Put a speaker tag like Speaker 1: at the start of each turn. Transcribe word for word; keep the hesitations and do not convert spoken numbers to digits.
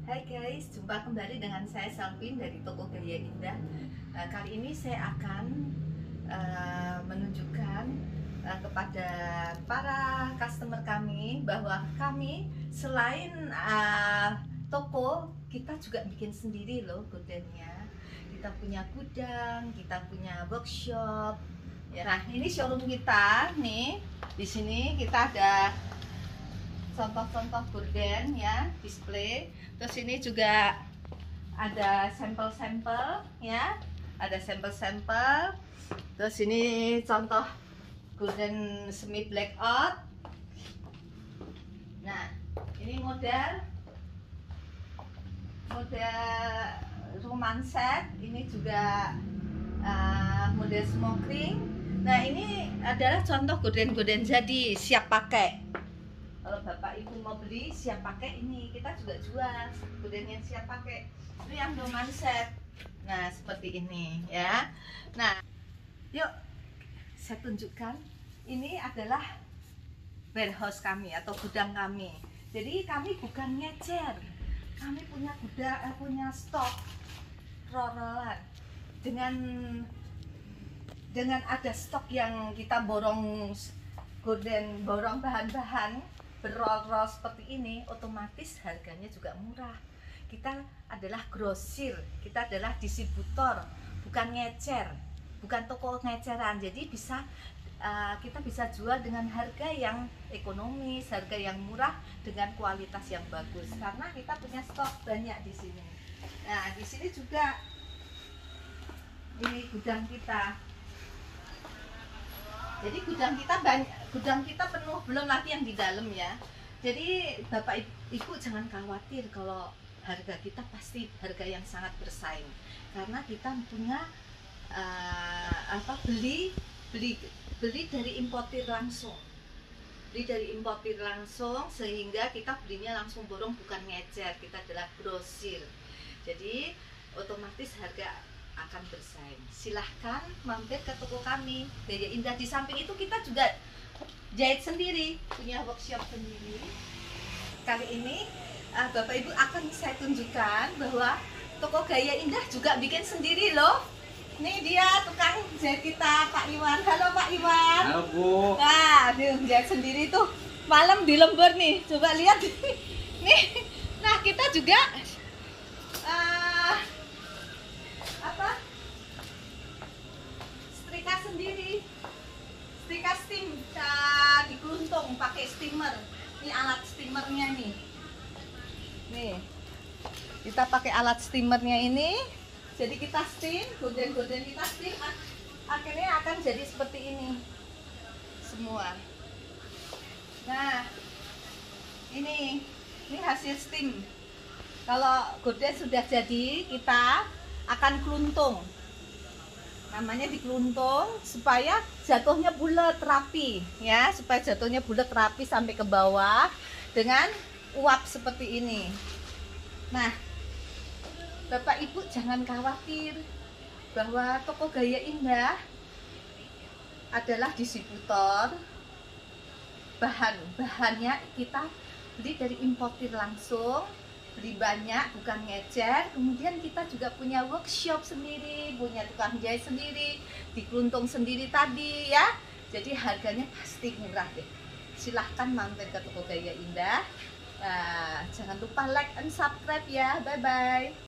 Speaker 1: Hai guys, jumpa kembali dengan saya Salvin dari Toko Gaya Indah. Uh, kali ini saya akan uh, menunjukkan uh, kepada para customer kami bahwa kami selain uh, toko, kita juga bikin sendiri loh godannya. Kita punya gudang, kita punya workshop. Ya, nah ini showroom kita nih. Di sini kita ada contoh-contoh gorden ya, display. Terus ini juga ada sampel-sampel ya, ada sampel-sampel. Terus ini contoh gorden semi blackout. Nah, ini model model roman set. Ini juga uh, model smoking. Nah, ini adalah contoh gorden-gorden jadi siap pakai. Kalau bapak ibu mau beli siap pakai, ini kita juga jual gorden yang siap pakai. Itu yang roman set. Nah seperti ini ya. Nah yuk saya tunjukkan. Ini adalah warehouse kami atau gudang kami. Jadi kami bukan ngecer. Kami punya gudang, eh, punya stok roll-rollan. Dengan dengan ada stok yang kita borong gorden, borong bahan-bahan berroll-roll seperti ini, otomatis harganya juga murah. Kita adalah grosir, kita adalah distributor, bukan ngecer, bukan toko ngeceran. Jadi bisa uh, kita bisa jual dengan harga yang ekonomis, harga yang murah dengan kualitas yang bagus. Karena kita punya stok banyak di sini. Nah, di sini juga ini gudang kita. Jadi gudang kita banyak, gudang kita penuh, belum lagi yang di dalam ya. Jadi bapak ibu jangan khawatir kalau harga kita pasti harga yang sangat bersaing, karena kita punya uh, apa beli beli beli dari importir langsung, beli dari importir langsung sehingga kita belinya langsung borong, bukan ngecer. Kita adalah grosir, jadi otomatis harga akan bersaing. Silahkan mampir ke toko kami Gaya Indah. Di samping itu kita juga jahit sendiri, punya workshop sendiri. Kali ini uh, bapak ibu akan saya tunjukkan bahwa toko Gaya Indah juga bikin sendiri loh. Nih dia tukang jahit kita, Pak Iwan. Halo Pak Iwan.
Speaker 2: Halo Bu.
Speaker 1: Nah, dia jahit sendiri tuh, malam di lembur nih. Coba lihat nih. Nah kita juga uh, apa setrika sendiri, setrika steam, uh, digeluntung pakai steamer. Ini alat steamernya nih, nih kita pakai alat steamernya ini. Jadi kita steam, gorden-gorden kita steam, akhirnya akan jadi seperti ini semua. Nah ini ini hasil steam. Kalau gorden sudah jadi, kita akan keluntung, namanya dikeluntung supaya jatuhnya bulat rapi ya, supaya jatuhnya bulat rapi sampai ke bawah dengan uap seperti ini. Nah bapak ibu jangan khawatir bahwa toko Gaya Indah adalah distributor. Bahan-bahannya kita beli dari importir langsung, beli banyak, bukan ngecer. Kemudian kita juga punya workshop sendiri, punya tukang jahit sendiri, dikeluntung sendiri tadi ya. Jadi harganya pasti murah deh. Silahkan mampir ke toko Gaya Indah. Nah, jangan lupa like and subscribe ya. Bye bye.